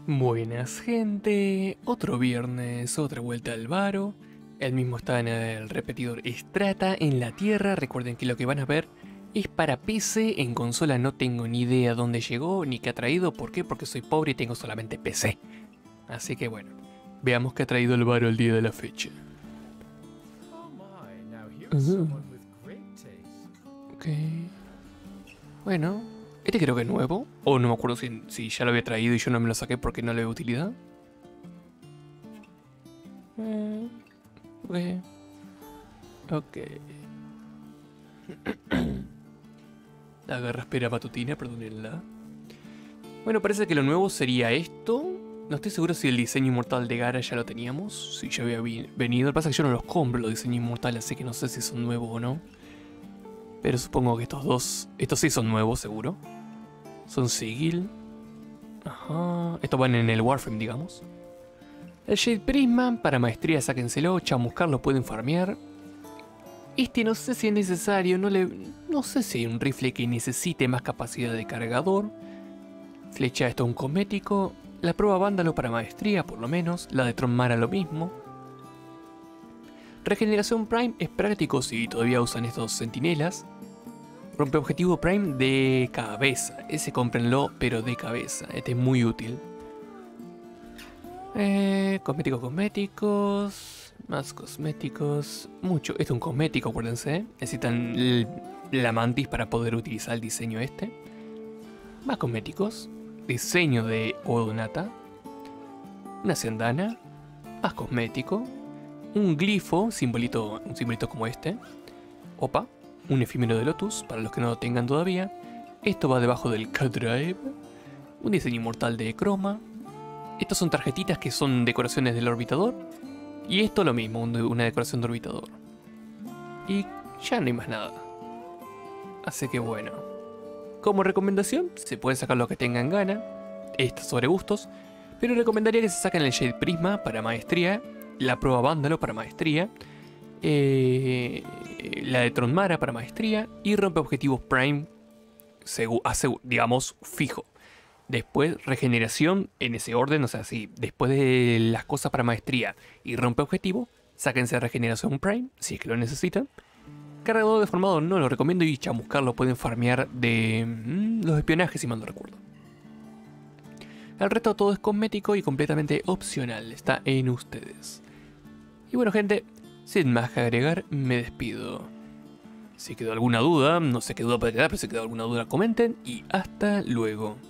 Buenas gente, otro viernes, otra vuelta al Varo. El mismo está en el repetidor Strata en la Tierra. Recuerden que lo que van a ver es para PC. En consola no tengo ni idea dónde llegó ni qué ha traído. ¿Por qué? Porque soy pobre y tengo solamente PC. Así que bueno, veamos qué ha traído el Varo el día de la fecha. Ok. Bueno, este creo que es nuevo. O no me acuerdo si ya lo había traído y yo no me lo saqué porque no le veo utilidad. Ok. Ok. La garraspera matutina, perdónenla. Bueno, parece que lo nuevo sería esto. No estoy seguro si el diseño inmortal de Gara ya lo teníamos. Si ya había venido. Lo que pasa es que yo no los compro los diseños inmortales, así que no sé si son nuevos o no. Pero supongo que estos dos... Estos sí son nuevos, seguro. Son Sigil. Ajá. Estos van en el Warframe, digamos. El Shade Prisma, para maestría sáquenselo. Chamuscar lo pueden farmear. Este no sé si es necesario. No sé si hay un rifle que necesite más capacidad de cargador. Flecha, esto es un cosmético. La prueba vándalo para maestría, por lo menos. La de Tronmara lo mismo. Regeneración Prime es práctico si todavía usan estos sentinelas. Rompe objetivo Prime de cabeza. Ese cómprenlo, pero de cabeza. Este es muy útil. Cosméticos. Más cosméticos. Mucho. Este es un cosmético, acuérdense. Necesitan la mantis para poder utilizar el diseño este. Más cosméticos. Diseño de Odonata. Una sendana. Más cosmético. Un glifo, un simbolito como este. Opa, un efímero de Lotus, para los que no lo tengan todavía. Esto va debajo del K-Drive. Un diseño inmortal de Chroma. Estas son tarjetitas que son decoraciones del orbitador. Y esto lo mismo, una decoración de orbitador. Y ya no hay más nada. Así que bueno. Como recomendación, se puede sacar lo que tengan gana. Esto sobre gustos. Pero recomendaría que se saquen el Shade Prisma para maestría. La prueba vándalo para maestría. La de Tronmara para maestría. Y rompe objetivos Prime, digamos, fijo. Después regeneración en ese orden. O sea, si después de las cosas para maestría y rompe objetivo, sáquense regeneración Prime, si es que lo necesitan. Cargador deformado no lo recomiendo. Y chamuscar lo pueden farmear de los espionajes, si mal no recuerdo. El resto todo es cosmético y completamente opcional. Está en ustedes. Y bueno, gente, sin más que agregar, me despido. Si quedó alguna duda, no sé qué duda puede quedar, pero si quedó alguna duda comenten y hasta luego.